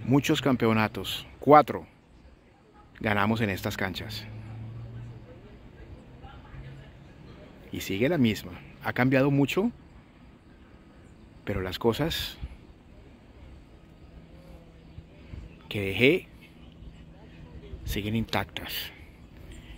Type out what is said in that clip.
muchos campeonatos, 4 ganamos en estas canchas. Y sigue la misma. Ha cambiado mucho, pero las cosas que dejé siguen intactas.